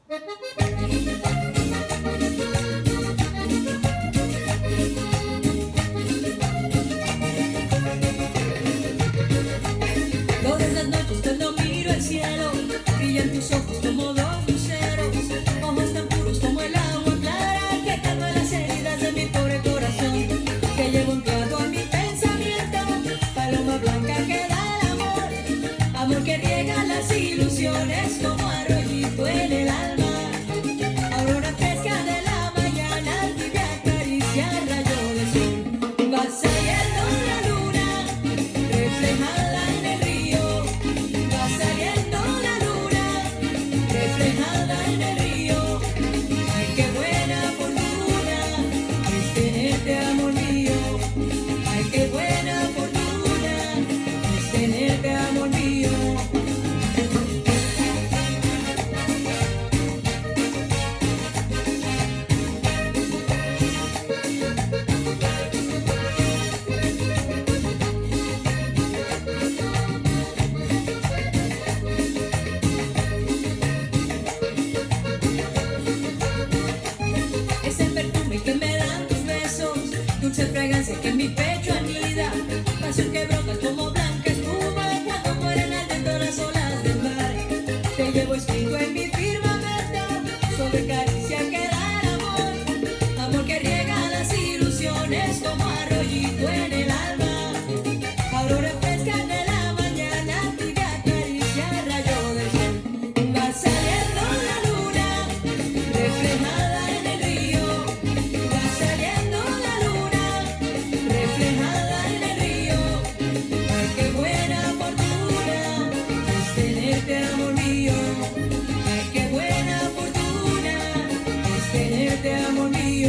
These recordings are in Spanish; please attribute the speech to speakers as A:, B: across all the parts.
A: Todas las noches cuando miro al cielo, brillan tus ojos como dos luceros, ojos tan puros como el agua clara que calma las heridas de mi pobre corazón, que llevo anclado a mi pensamiento, paloma blanca que da el amor, amor que riega las ilusiones como arroyito en el alma, aurora fresca de la mañana, tibia caricia, rayo de sol, va saliendo la luna, reflejada en el río, va saliendo la luna, reflejada en el río. Ay, qué buena fortuna es tenerte, amor mío. Ay, qué buena fortuna es tenerte, amor mío. Es el perfume que me dan tus besos, dulce fragancia que en mi pecho anida, pasión que brota como blanca espuma cuando mueren al viento las olas del mar. Te llevo escrito en mi firmamento, sobre caricia que da el amor, amor que riega las ilusiones como arroyito en el alma, aurora fresca de la mañana, tibia caricia, rayo del sol, va saliendo la luna, reflejada en el río, va saliendo la luna, reflejada en el río. Ay, qué buena fortuna es tenerte, amor mío. Ay, qué buena fortuna es tenerte, amor mío.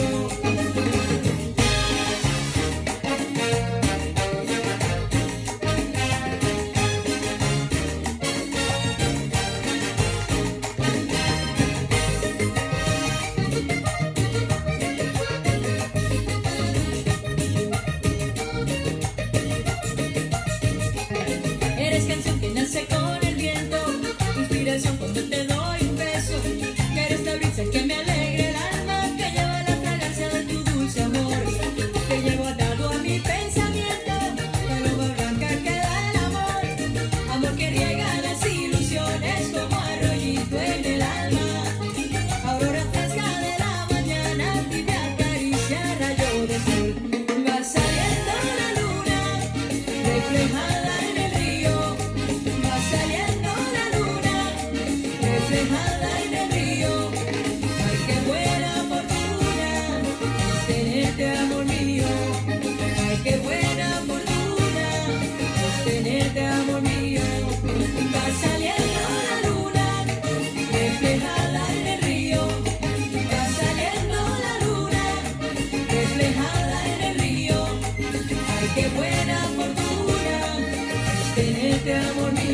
A: Eres canción que nace con el viento, inspiración cuando te doy un beso, que eres la brisa que me alegra el alma, que lleva la fragancia de tu dulce amor, te llevo atado a mi pensamiento, paloma blanca que da el amor, amor que riega las ilusiones como arroyito en el alma, aurora fresca de la mañana, tibia caricia, rayo de sol, va saliendo la luna, reflejada en el río, va saliendo la luna, reflejada en el río. Ay, qué buena fortuna es tenerte, amor mío. Ay, qué buena fortuna es tenerte, amor mío. Va saliendo la luna, reflejada en el río, va saliendo la luna, reflejada en el río. Ay, qué buena fortuna es tenerte, amor mío.